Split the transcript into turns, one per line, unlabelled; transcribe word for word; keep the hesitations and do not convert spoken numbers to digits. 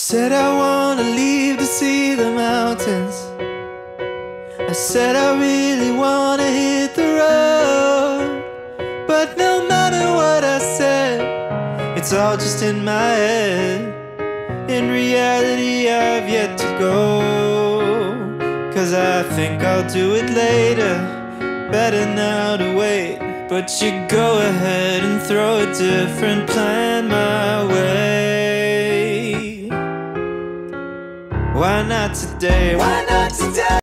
said I wanna leave to see the mountains. I said I really wanna hit the road. But no matter what I said, it's all just in my head. In reality I've yet to go. Cause I think I'll do it later, better now to wait. But you go ahead and throw a different plan my way. Why not today? Why not today?